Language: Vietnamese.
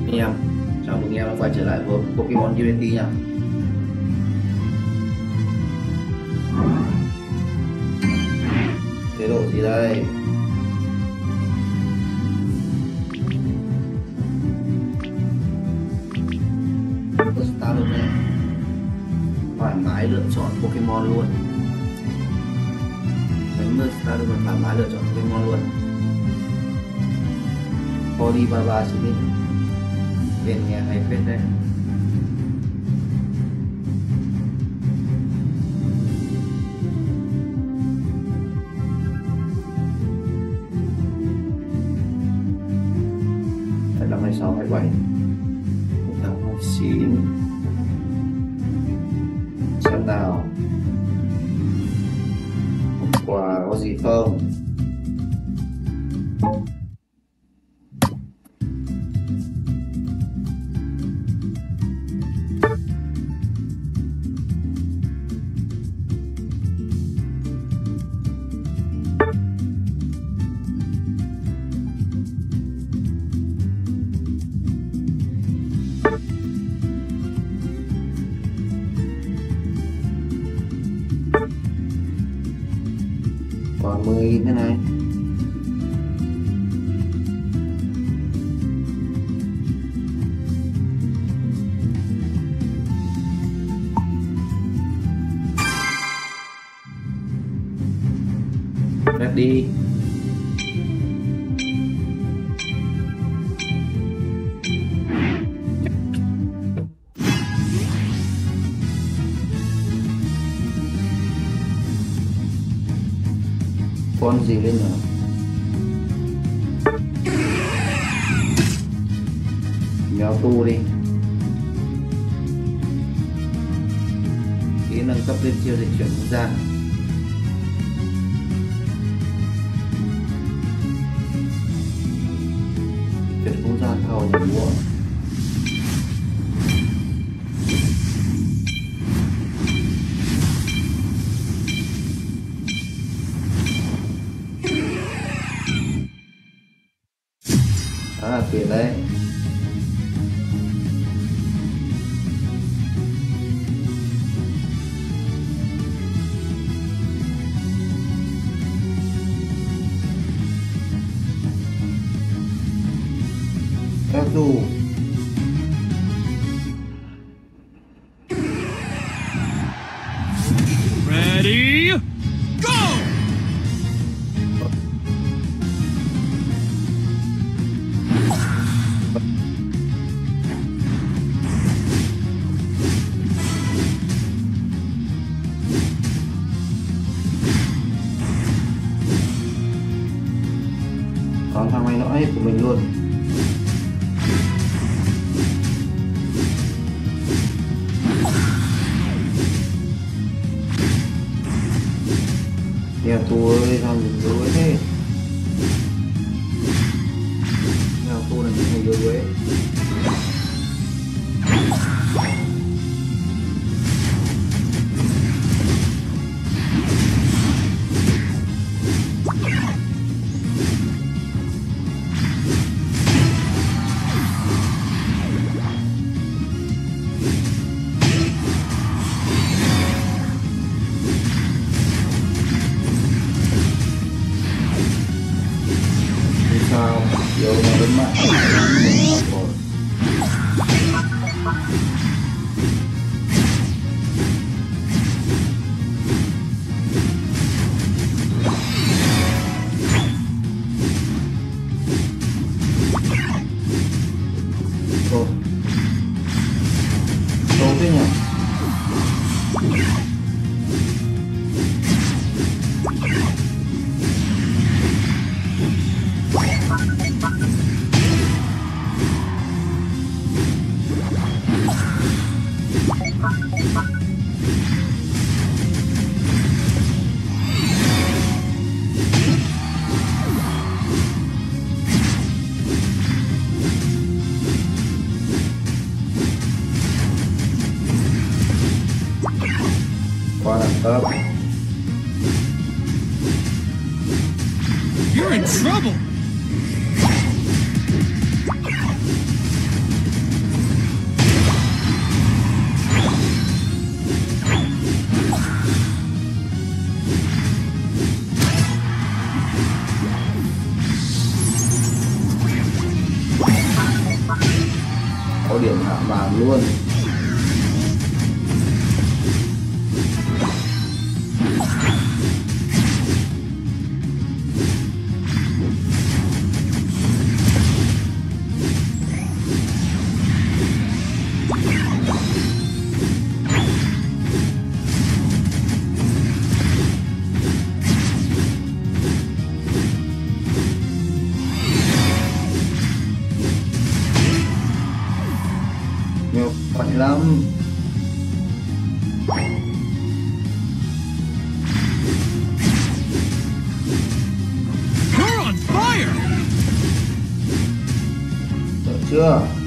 Anh em, chào mừng em đã quay trở lại với Pokemon Unity nha. Chế độ gì đây? Start luôn này. Thoải mái lựa chọn Pokemon luôn. Đánh mưa Start luôn, thoải mái lựa chọn Pokemon luôn. Polybaba chỉ định tên nghe hay phết đấy. Năm 26, 27, 29. Xem nào, hôm qua có gì không? Còn 10.000 thế này. Ready. Con gì lên nữa? Mèo tu đi. Kỹ nâng cấp lên chiêu dịch chuyển không gian. Chuyển không gian thao nhà mua. Tiền đấy. Các dù Ready, go! còn thằng này nó hết của mình luôn. Nhà tù ơi, thằng dối thế. Nhà tù là những người dối ấy. Sao vô nó đến mạng thôi tốt thế nhỉ. Qua đẳng cấp. You're in trouble. có điểm hạ vàng luôn. Nhiều khỏe lắm. You're on fire! Được chưa?